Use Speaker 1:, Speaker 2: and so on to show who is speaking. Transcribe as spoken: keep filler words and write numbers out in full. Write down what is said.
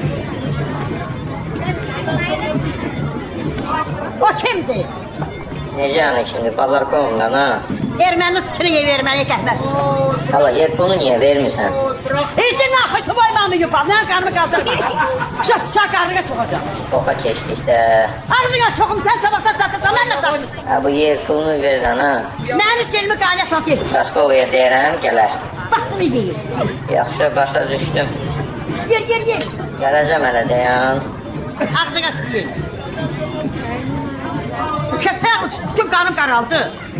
Speaker 1: O kimdir?
Speaker 2: Necə yəni şimdi, bazar qovumdan ha?
Speaker 1: Erməni sıçrıyı verməni qəhvət.
Speaker 2: Hala, yer bunu niyə vermirsən?
Speaker 1: İdi naxı tuvaymamı yupam, nə qarnı qaldır? Qışa qışa qarnıqa çoxacaq.
Speaker 2: Oxa keçdik də.
Speaker 1: Ağzına çoxum, sən sabahdan çatırsan, mən də çatırsan.
Speaker 2: Ha, bu yer pulunu verdən ha?
Speaker 1: Mənim kelimi qaynatmaq deyil.
Speaker 2: Başqa o yer deyərəm, gələr.
Speaker 1: Bax bunu deyir.
Speaker 2: Yaxşı, başa düşdüm.
Speaker 1: Yer, yer, yer.
Speaker 2: Gələcəm hələ dayan.
Speaker 1: Ağzına sıçrıyı. Köpək uçdu, qanım qaraldı.